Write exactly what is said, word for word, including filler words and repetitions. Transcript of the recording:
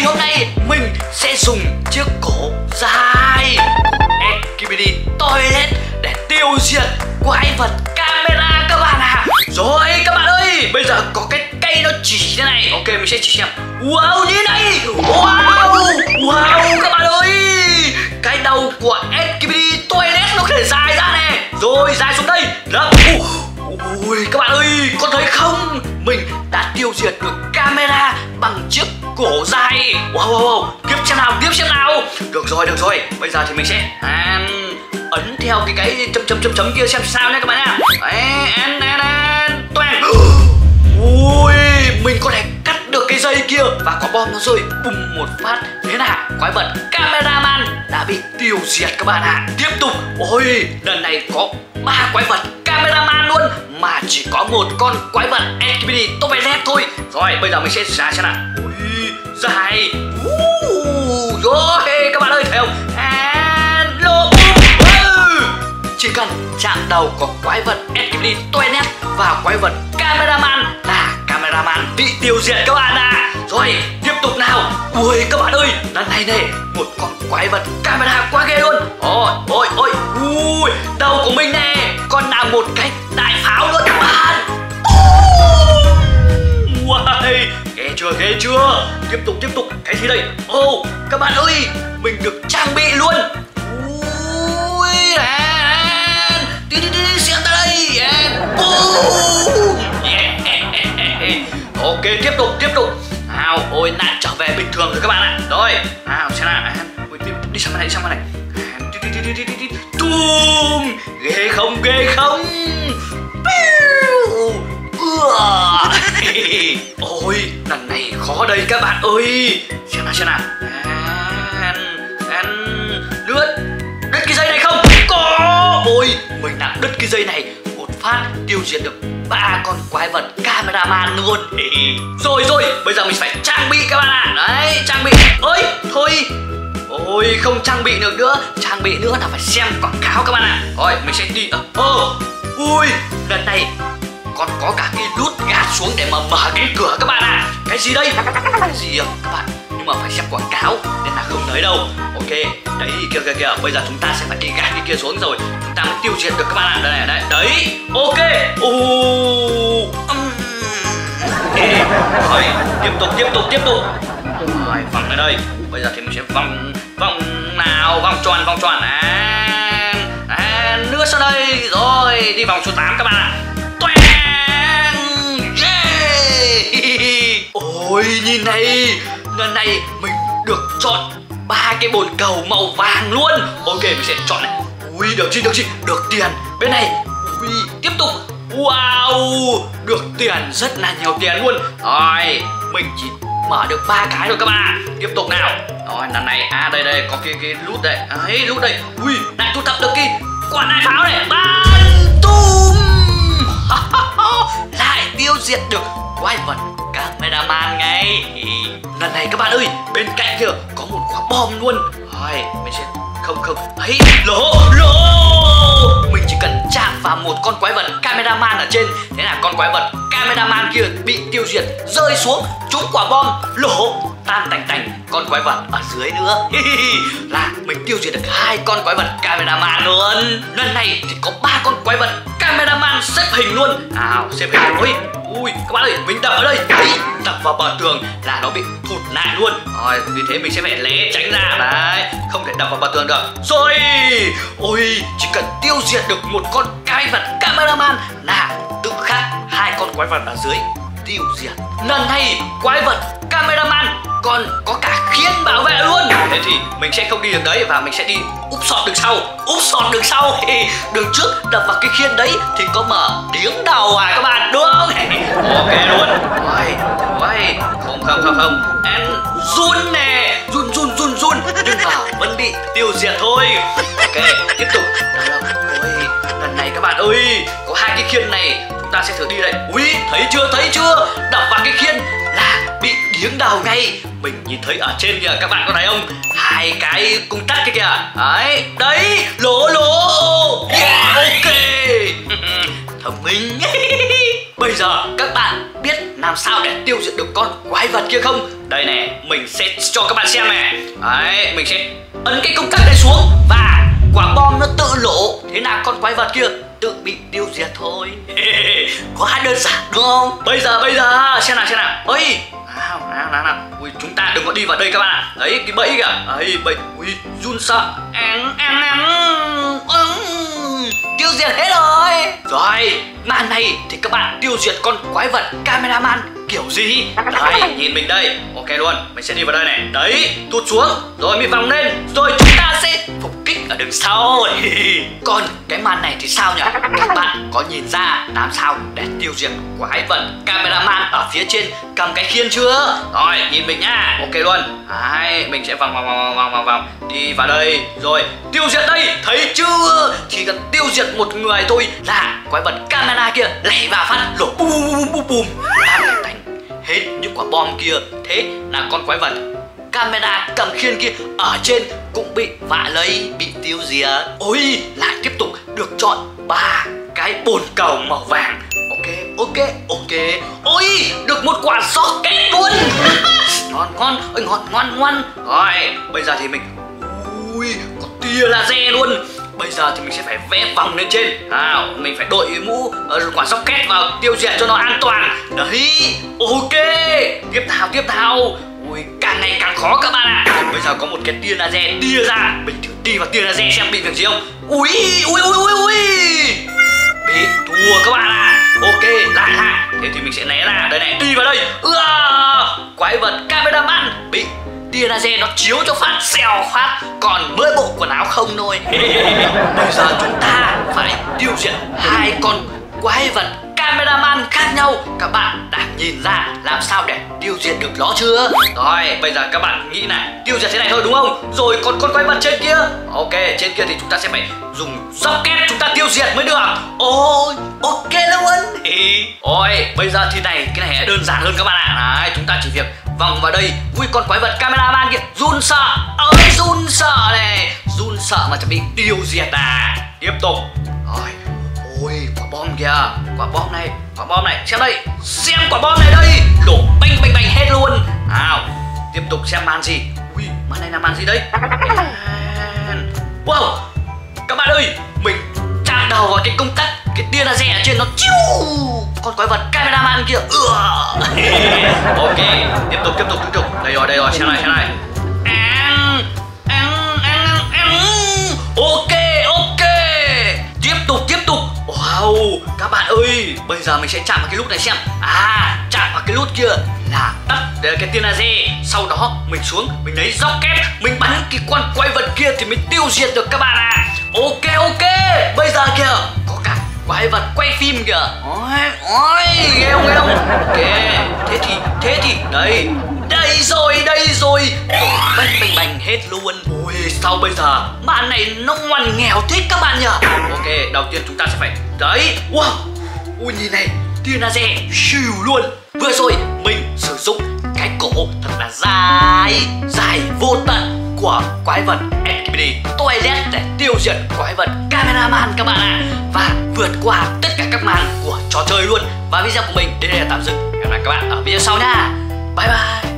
hôm nay mình sẽ dùng chiếc cổ dài ét ca pê đê Toilet để tiêu diệt quái vật camera các bạn ạ. À. Rồi các bạn ơi, bây giờ có cái cây nó chỉ thế này. Ok, mình sẽ chỉ xem. Wow, như này. Wow, wow các bạn ơi, cái đầu của ét ca pê đê Toilet nó có thể dài ra này. Rồi dài xuống đây. Đó. Ui các bạn ơi, có thấy không? Mình đã tiêu diệt được camera bằng chiếc cổ dài. Wow, wow, wow. Tiếp xem nào, tiếp xem nào. Được rồi, được rồi. Bây giờ thì mình sẽ à, ấn theo cái cái chấm chấm chấm chấm kia xem sao nhé các bạn nha. Đấy, ăn ăn ăn toàn. Ui, mình có thể cắt được cái dây kia và quả bom nó rơi bùng một phát. Thế nào, quái vật cameraman đã bị tiêu diệt các bạn ạ. À. Tiếp tục. Ôi, lần này có ba quái vật cameraman luôn mà chỉ có một con quái vật ét ca pê đê Toilet thôi. Rồi, bây giờ mình sẽ ra xem nào. Ui, dài. Uh, rồi các bạn ơi, thấy không? Hello. Chỉ cần chạm đầu của quái vật ét ca pê đê Toilet và quái vật cameraman là cameraman bị tiêu diệt các bạn ạ. À. Rồi, tiếp tục nào. Ui các bạn ơi, lần này này, một con quái vật camera quá ghê luôn. Ôi, ôi, ôi. Ui, đầu của mình nè, còn là một cái đại pháo luôn các bạn. Wow, ghê chưa, ghê chưa. Tiếp tục, tiếp tục. Cái gì đây? Ồ, oh, các bạn ơi, mình được trang bị luôn. Ui, đàn. Đi, đi, đi, xem ta đây. Ok, tiếp tục, tiếp tục. Nào, ôi, nạn trở về bình thường rồi các bạn ạ. Rồi, nào, xem nào. Ôi, đi sang bên này, đi sang bên này. Tùm. Ghê không, ghê không. Ôi, lần này khó đây các bạn ơi. Xem nào, xem nào. Lướt. Đứt cái dây này không? Có. Ôi, mình đã đứt cái dây này một phát tiêu diệt được ba con quái vật cameraman luôn. Rồi rồi, bây giờ mình phải trang bị các bạn ạ. À. Đấy, trang bị. Ơi, thôi. Ôi, không trang bị được nữa. Trang bị nữa là phải xem quảng cáo các bạn ạ. À. Rồi, mình sẽ đi. Ơ, uh, ui, lần này còn có cả cái nút gạt xuống để mà mở cánh cửa các bạn ạ. À. Cái gì đây? Cái gì à các bạn? Nhưng mà phải xem quảng cáo nên là không thấy đâu. Ok, đấy kia kia kia. Bây giờ chúng ta sẽ phải đi gạt cái kia xuống rồi chúng ta mới tiêu diệt được các bạn ạ. À. Đây này, đấy, đấy. Ok. Uh, um. Rồi, tiếp tục, tiếp tục, tiếp tục. Rồi, vòng ở đây. Bây giờ thì mình sẽ vòng vòng nào, vòng tròn, vòng tròn. À, à, nữa sau đây. Rồi, đi vòng số tám các bạn ạ. Toang. Yeah. Ôi, nhìn này. Lần này mình được chọn ba cái bồn cầu màu vàng luôn. Ok, mình sẽ chọn này. Ui, được gì, được gì, được tiền. Bên này. Ui, tiếp tục. Wow, được tiền, rất là nhiều tiền luôn. Rồi, mình chỉ mở được ba cái rồi các bạn. Tiếp tục nào. Rồi, lần này, à đây đây, có cái cái nút đây. Đấy, nút đây. Ui, lại thu thập được cái quả đại pháo này. Bắn tung. Lại tiêu diệt được quái vật cameraman ngay. Lần này các bạn ơi, bên cạnh kia có một quả bom luôn. Rồi, mình sẽ không không. Ấy, lỗ, lỗ. Mình chỉ cần chạm vào một con quái vật cameraman ở trên, thế là con quái vật cameraman kia bị tiêu diệt, rơi xuống, trúng quả bom, lỗ, tan tành tành con quái vật ở dưới nữa. Là mình tiêu diệt được hai con quái vật cameraman luôn. Lần này thì có ba con quái vật cameraman xếp hình luôn. Nào, xếp hình. Ui, ui, các bạn ơi, mình đập ở đây. Đấy, đập vào bờ tường là nó bị thụt lại luôn. Rồi, vì thế mình sẽ phải né tránh ra. Đấy, không thể đập vào bờ tường được. Rồi, ôi, chỉ cần tiêu diệt được một con quái vật cameraman là tự khắc hai con quái vật ở dưới tiêu diệt. Lần này quái vật cameraman còn có cả khiên bảo vệ luôn. Thế thì mình sẽ không đi đường đấy và mình sẽ đi úp sọt đường sau. Úp sọt đường sau. Đường trước đập vào cái khiên đấy thì có mở điếng đầu à các bạn, đúng không? Ok luôn. Ôi, ôi, không không không không. Em run nè, run run run run nhưng mà vẫn bị tiêu diệt thôi. Ok, tiếp tục. Ôi, lần này các bạn ơi, có hai cái khiên này chúng ta sẽ thử đi đây. Ui, thấy chưa, thấy chưa? Đập vào cái khiên là bị điếng đầu ngay. Mình nhìn thấy ở trên kìa, các bạn có thấy không? Hai cái cung tắc kia kìa. Đấy, đấy, lỗ lỗ. Yeah, ok. thông minh. Bây giờ các bạn biết làm sao để tiêu diệt được con quái vật kia không? Đây nè, mình sẽ cho các bạn xem nè. Đấy, mình sẽ ấn cái công tắc này xuống và quả bom nó tự nổ. Thế là con quái vật kia tự bị tiêu diệt thôi. Quá đơn giản đúng không? Bây giờ bây giờ xem nào xem nào. Ơi, nào nào nào nào. Ui, chúng ta đừng có đi vào đây các bạn ạ. Đấy cái bẫy kìa. Đấy bẫy. Ui, run sợ. Ăn ăn ăn. Tiêu diệt hết rồi. Rồi, màn này thì các bạn tiêu diệt con quái vật cameraman kiểu gì? Đấy, nhìn mình đây. Ok luôn, mình sẽ đi vào đây này. Đấy, tụt xuống, rồi mình vòng lên. Rồi chúng ta sẽ phục kích ở đằng sau. Còn cái màn này thì sao nhỉ? Các bạn có nhìn ra làm sao để tiêu diệt quái vật cameraman ở phía trên cầm cái khiên chưa? Rồi, nhìn mình nhá. Ok luôn. Đấy, mình sẽ vòng vòng vòng vòng vòng vòng đi vào đây. Rồi, tiêu diệt đây. Thấy chưa? Chỉ cần tiêu diệt một người thôi là quái vật camera kia lẻ vào phát nổ bùm bùm bùm bùm làm thành hết những quả bom kia. Thế là con quái vật camera cầm khiên kia ở trên cũng bị vạ lấy, bị tiêu diệt. Ôi, lại tiếp tục được chọn ba cái bồn cầu màu vàng. Ok, ok, ok. Ôi, được một quả rocket luôn. Ngon, ngon, ôi ngon, ngon, ngon. Rồi, bây giờ thì mình ui, có tia laser luôn. Bây giờ thì mình sẽ phải vẽ vòng lên trên. Nào, mình phải đội mũ uh, quả rocket vào tiêu diệt cho nó an toàn. Đấy, ok. Tiếp nào, tiếp nào. Ui, càng ngày càng khó các bạn ạ. À. Bây giờ có một cái tia laser tia ra. Mình thử đi vào tia laser xem bị việc gì không. Ui, ui, ui, ui, ui. Bị thua các bạn ạ. À. Ok, lại lại. Thế thì mình sẽ né ra. Đây này, đi vào đây. Ưa, quái vật cameraman bị tia laser nó chiếu cho phát xèo phát, còn mới bộ quần áo không thôi. Bây giờ chúng ta phải tiêu diệt hai con quái vật cameraman khác nhau. Các bạn đã nhìn ra làm sao để tiêu diệt được nó chưa? Rồi, bây giờ các bạn nghĩ này, tiêu diệt thế này thôi đúng không? Rồi còn con quái vật trên kia. Ok, trên kia thì chúng ta sẽ phải dùng rocket chúng ta tiêu diệt mới được. Ôi, ok luôn. Ôi, bây giờ thì này, cái này đơn giản hơn các bạn ạ. Đấy, chúng ta chỉ việc vòng vào đây. Ui, con quái vật cameraman kia run sợ. Ơi, run sợ này. Run sợ màจะbị tiêu diệt à. Tiếp tục. Rồi. Ôi, quả bom kìa. Quả bom này, quả bom này. Xem đây. Xem quả bom này đây. Đổ banh banh banh hết luôn. Nào, tiếp tục xem màn gì. Ui, màn này là màn gì đấy? Wow, các bạn ơi, mình chạm đầu vào cái công tắc, cái tia laser ở trên nó chiu. Con quái vật cameraman kia. Ok, tiếp tục tiếp tục tiếp tục. Đây rồi đây rồi, xem này xem này. Ăn ăn ăn ăn. Ok ok. Tiếp tục tiếp tục. Wow, các bạn ơi, bây giờ mình sẽ chạm vào cái nút này xem. À, chạm vào cái nút kia là tắt cái tia laser. Sau đó mình xuống, mình lấy rocket, mình bắn cái con quái vật kia thì mình tiêu diệt được các bạn à. Ok ok. Bây giờ kìa, có cả quái vật quay phim kìa. Ôi ôi, ghê không ghê không? Ok, thế thì thế thì đây đây rồi đây rồi. Bành bành bành hết luôn. Ui, sao bây giờ màn này nó ngoằn nghèo thích các bạn nhỉ? Ok, đầu tiên chúng ta sẽ phải đấy. Wow, ui nhìn này, tia laser xìu luôn. Vừa rồi mình sử dụng cái cổ thật là dài dài vô tận của quái vật Skibidi Toilet để tiêu diệt quái vật cameraman các bạn ạ. Và vượt qua tất cả các màn của trò chơi luôn. Và video của mình đến đây là tạm dừng. Hẹn gặp lại các bạn ở video sau nha. Bye bye.